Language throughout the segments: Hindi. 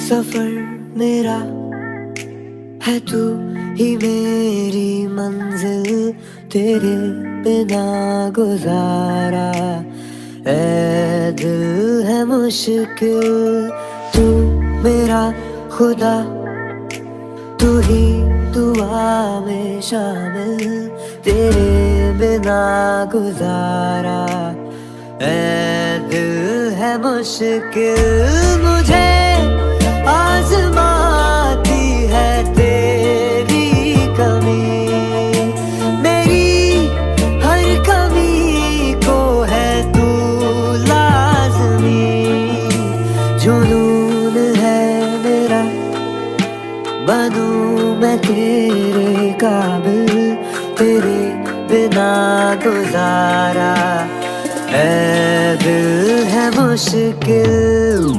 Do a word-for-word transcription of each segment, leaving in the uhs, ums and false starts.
सफर मेरा है, तू ही मेरी मंजिल, तेरे बिना गुजारा ऐ दिल है मुश्किल। तू मेरा खुदा, तू ही दुआ में शामिल, तेरे बिना गुजारा ऐ दिल है मुश्किल। मुझे आजमाती है तेरी कमी, मेरी हर कमी को है तू लाज़मी। जुनून है मेरा, बनूं मैं तेरे काबिल, तेरे बिना गुजारा ऐ दिल है मुश्किल।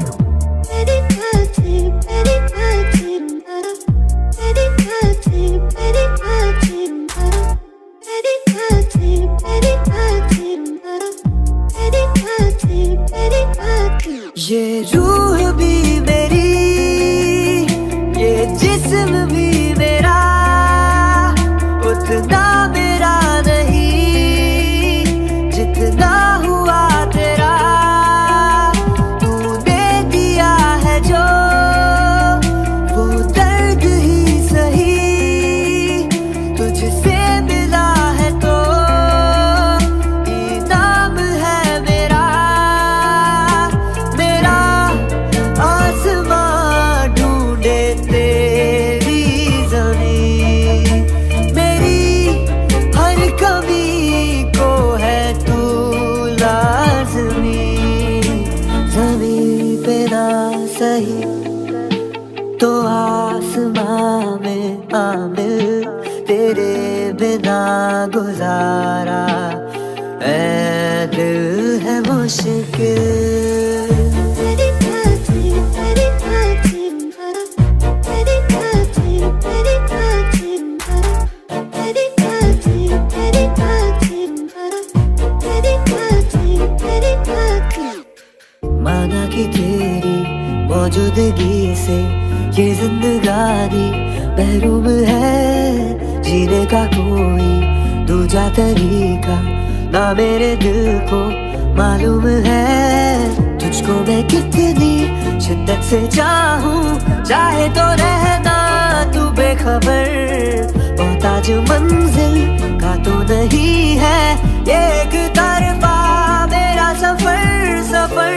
ये रूह भी मेरी, ये जिस्म भी मेरा, उतना मेरा नहीं जितना हुआ तेरा। तूने दिया है जो वो दर्द ही सही, तुझसे मिला है तो इनाम है मेरा। मेरा आसमां ढूंढे तेरी ज़मीं, मेरी हर कमी को है तू लाज़मी। ज़मीं पे ना सही तो आसमां में आमिल, तेरे बिना गुजारा ऐ दिल है मुश्किल। माना कि तेरी मौजूदगी से ये जिंदगानी महरूम है, जीने का कोई दूजा तरीका ना मेरे दिल को मालूम है। तुझको मैं कितनी शिद्दत से चाहूं, चाहे तो रहना तू बेखबर। मोहताज मंजिल का तो नहीं है ये एक तरफा मेरा सफर। सफर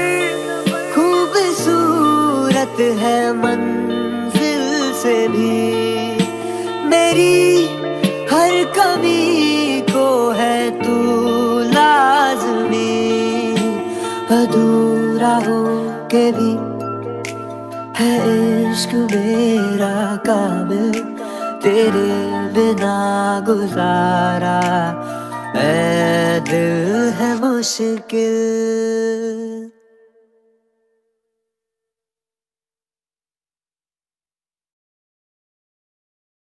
खूबसूरत है मंजिल से भी, मेरी हर कमी को है तू लाज़मी। अधूरा हो के भी है इश्क मेरा काबिल, तेरे बिना गुजारा ऐ दिल है मुश्किल।